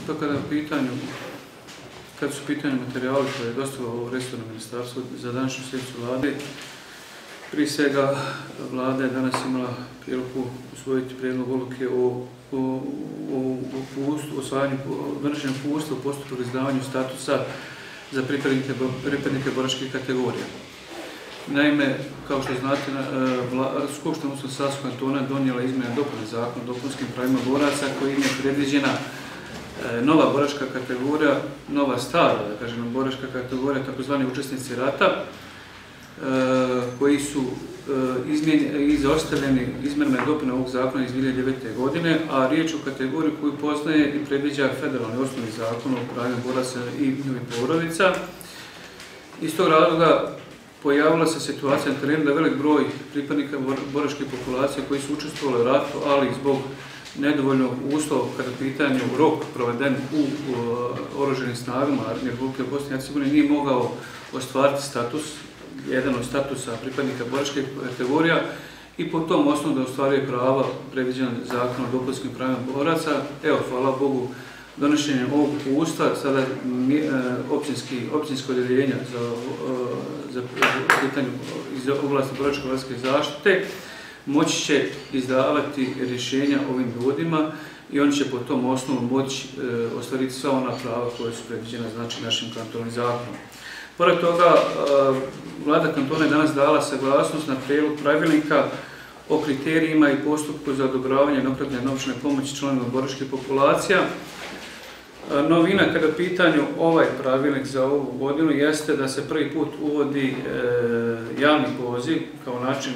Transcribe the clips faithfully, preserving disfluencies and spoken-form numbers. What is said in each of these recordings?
Pa kada je u pitanju, kad su u pitanju materijali koje je dostavilo ovo resorno ministarstvo za današnju sjednicu Vlade, prije svega Vlada je danas imala priliku usvojiti prijedlog odluke o, o, o, o osvajanju, donošenju uputstva u postupku izdavanju statusa za pripadnike, pripadnike boračkih kategorija. Naime, kao što znate, Skupština Mostarskog kantona donijela izmjene i dopune zakona o dopunskim pravima boraca kojim je predviđena nova boračka kategorija, nova stara, da kažem, boračka kategorija, takozvani učesnici rata, koji su izostavljeni izmjenama i dopune ovog zakona iz dvije hiljade devete. godine, a riječ o kategoriji koju poznaje i predviđa federalni osnovni zakon o pravima boraca i njihovih porodica. Iz tog razloga pojavila se situacija na terenu da je velik broj pripadnika boračke populacije koji su učestvovali u ratu, ali zbog nedovoljnog uslova kada je pitanju rok proveden u oružanim snagama Armije Republike Bosne i Hercegovine nije mogao ostvariti status, jedan od statusa pripadnika boračkih kategorija i po tom osnovu da ostvaruje prava predviđena zakonom o dopunskim pravima boraca. Evo, hvala Bogu, donošenjem ovog uputstva sada općinski, općinsko odjeljenja za, za pitanje iz oblasti boračko-invalidske zaštite moći će izdavati rješenja ovim ljudima i oni će po tom osnovu moći e, ostvariti sva ona prava koja su predviđena znači našim kantonom zakonom. Pored toga, e, Vlada kantona je danas dala saglasnost na prijedlog pravilnika o kriterijima i postupku za odobravanje jednokratne novčane pomoći članovima boračkih populacija. E, novina kada je u pitanju ovaj pravilnik za ovu godinu jeste da se prvi put uvodi e, javni poziv kao način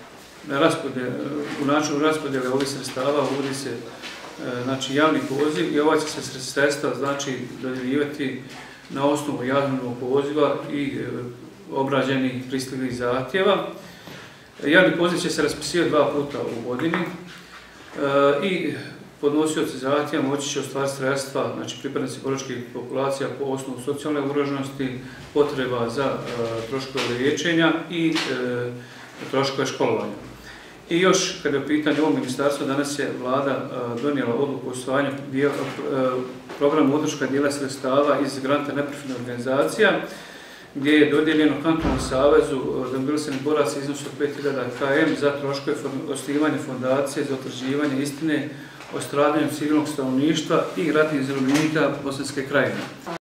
u načinu raspodjele ovih sredstava uvodi se znači, javni poziv i ova će se sredstva znači, dodjeljivati na osnovu javnog poziva i obrađenih pristiglih zahtjeva. Javni poziv će se raspisivati dva puta u godini i podnosioci zahtjeva moći će ostvariti sredstva, znači pripadnici boračkih populacija po osnovu socijalne ugroženosti, potreba za troškove liječenja i troškove školovanja. I još, kada je u pitanju ovog ministarstva, danas je Vlada donijela odluku o usvajanju programa utroška dijela sredstava iz granta neprofitnih organizacija, gdje je dodijeljeno Kantonalnom savezu za mobilisanje boraca iznos od pet hiljada km za troškove osnivanja fondacije za utvrđivanje istine o stradanju civilnog stanovništva i ratnih zarobljenika Bosanske krajine.